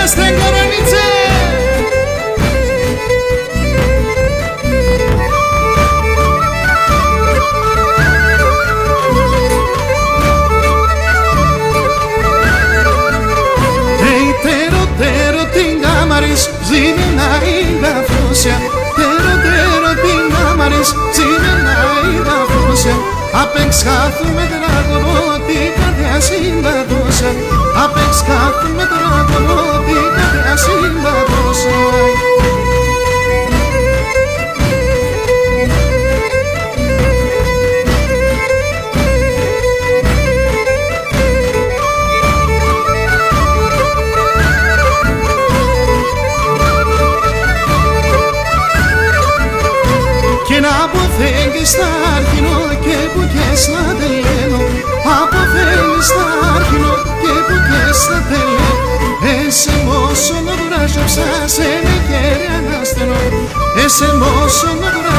Είμαστε κορονίτσε. Zimena Frosia, tero την άμαρες, zimena Frosia. Απεξχάθουμε τραγωνό την καρδιά συμπατώσα, απεξχάθουμε τραγωνό την καρδιά συμπατώσα. Αποφεύγεις τα αρχινό και που κες να τελένω. Αποφεύγεις τα αρχινό και που κες να τελένω. Έσαι μόσο να βράζω ψάσαι με κέρια να στενώ. Έσαι μόσο να βράζω